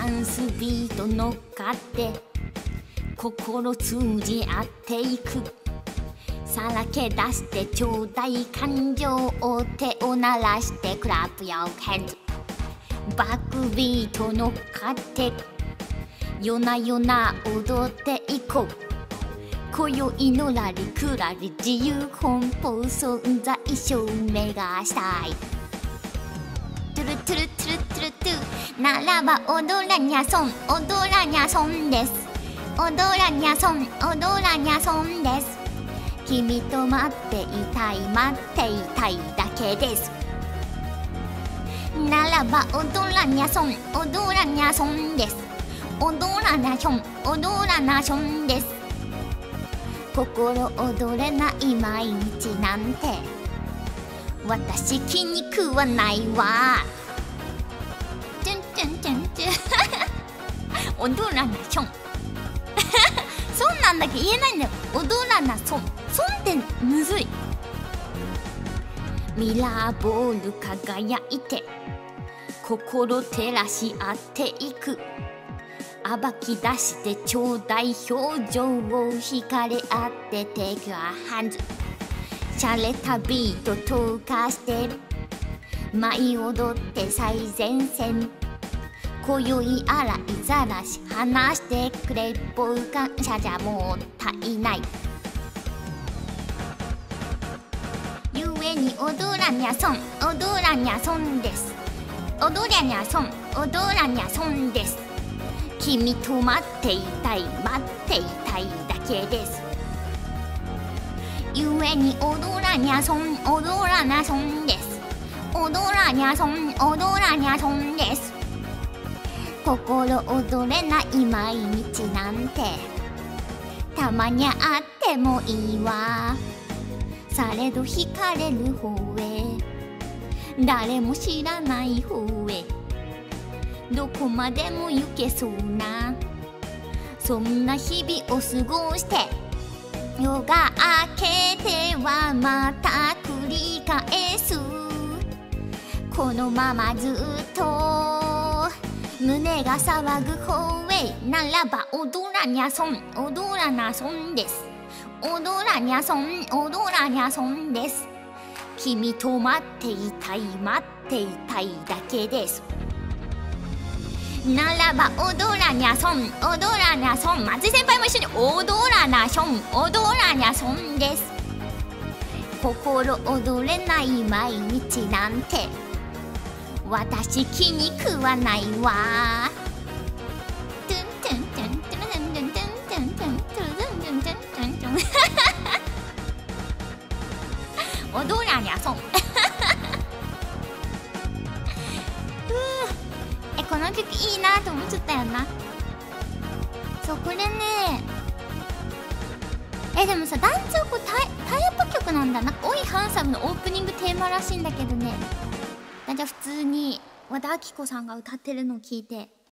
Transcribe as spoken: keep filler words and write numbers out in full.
ダンスビート乗っかって心通じ合っていく。さらけ出してちょうだい感情を手を鳴らしてクラップ your hands。 バックビート乗っかって夜な夜な踊っていこう。今宵のらりくらり自由奔放存在証明がしたい。トゥルトゥルトゥルトゥルトゥならば踊らにゃそん踊らにゃそんです。踊らにゃそん踊らにゃそんです。君と待っていたい待っていたいだけです。ならば踊らにゃそん踊らにゃそんです。踊らなしょん踊らなしょんです。心躍れない毎日なんて私気に食わないわ。チュンチュンチュンチュン踊らなしょんそうなんだけど言えないんだよ。踊らなそんそんってむずい。ミラーボール輝いて心照らし合っていく。暴き出してちょうだい表情を惹かれ合って Take your hands。 しゃれたビート投下してる舞い踊って最前線。今宵洗いざらし話してくれる傍観者じゃもったいない。故に踊らにゃそん踊らにゃそんです。踊りゃにゃそん踊らにゃそんです。君と待っていたい待っていたいだけです。故に踊らにゃそん踊らなそんです。踊らにゃそん踊らにゃそんです。心躍れない毎日なんてたまにゃあってもいいわ。されど惹かれる方へ誰も知らない方へどこまでも行けそうなそんな日々を過ごして夜が明けてはまた繰り返す。このままずっと胸が騒ぐ方へならば踊らにゃそん踊らなそんです。踊らにゃそん踊らにゃそんです。君と待っていたい待っていたいだけです。ならば踊らにゃそん踊らにゃそん。松井先輩も一緒に踊らなしょん踊らにゃそんです。心躍れない毎日なんて私気に食わないわ。踊らにゃそんえ、この曲いいなと思っちゃったよな。そう、これねえ、でもさ、団長これタイ、タイアップ曲なんだな。おいハンサムのオープニングテーマらしいんだけどね。団長普通に和田アキ子さんが歌ってるのを聞いて